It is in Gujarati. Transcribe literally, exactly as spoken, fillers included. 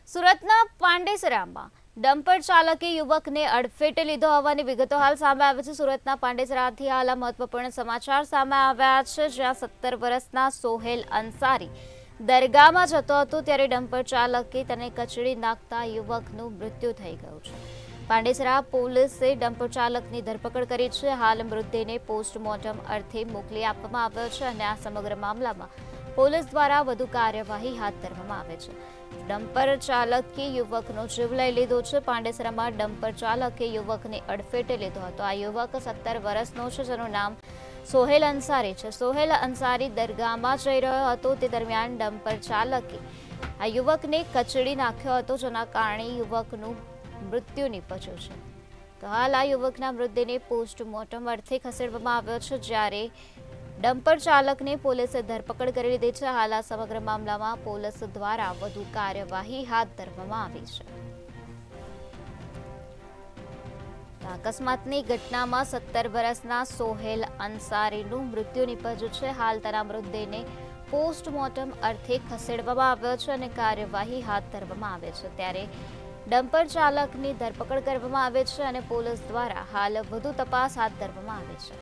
સુરતના પાંડેસરામાં ડમ્પર ચાલકે યુવકને અડફેટે લીધો હોવાની વિગતો હાલ સામે આવી છે। સુરતના પાંડેસરાથી હાલ મહત્વપૂર્ણ સમાચાર સામે આવ્યા છે, જ્યાં સત્તર વર્ષના સોહેલ અંસારી દરગાહમાં જતો હતો ત્યારે ડમ્પર ચાલકે તેને કચડી નાખતા યુવકનું મૃત્યુ થઈ ગયું છે। પાંડેસરા પોલીસે ડમ્પર ચાલકની ધરપકડ કરી છે। હાલ મૃતદેહને પોસ્ટમોર્ટમ અર્થે મોકલી આપવામાં આવ્યો છે અને આ સમગ્ર મામલામાં પોલીસ દ્વારા વધુ કાર્યવાહી હાથ ધરવામાં આવે છે। ડમ્પર ચાલકે યુવકનો જીવ લઈ લીધો છે। પાંડેસરામાં ડમ્પર ચાલકે યુવકને અડફેટે લીધો હતો। આ યુવક સત્તર વર્ષનો છે, જેનું નામ સોહેલ અંસારી છે। સોહેલ અંસારી દરગાહમાં જઈ રહ્યો હતો તે દરમિયાન ડમ્પર ચાલકે આ યુવકને કચડી નાખ્યો હતો, જેના કારણે યુવકનું મૃત્યુ નીપજ્યું છે। તો હાલ આ યુવકના મૃતદેહને પોસ્ટમોર્ટમ અર્થે ખસેડવામાં આવ્યો છે, જ્યારે ડમ્પર ચાલકને પોલીસે ધરપકડ કરી લીધી છે। હાલ આ સમગ્ર મામલામાં પોલીસ દ્વારા વધુ કાર્યવાહી હાથ ધરવામાં આવી છે। અકસ્માતની ઘટનામાં સત્તર વર્ષના સોહેલ અંસારીનું મૃત્યુ નીપજ્યું છે। હાલ તેના મૃતદેહને પોસ્ટમોર્ટમ અર્થે ખસેડવામાં આવ્યો છે અને કાર્યવાહી હાથ ધરવામાં આવે છે, ત્યારે ડમ્પર ચાલકની ધરપકડ કરવામાં આવે છે અને પોલીસ દ્વારા હાલ વધુ તપાસ હાથ ધરવામાં આવે છે।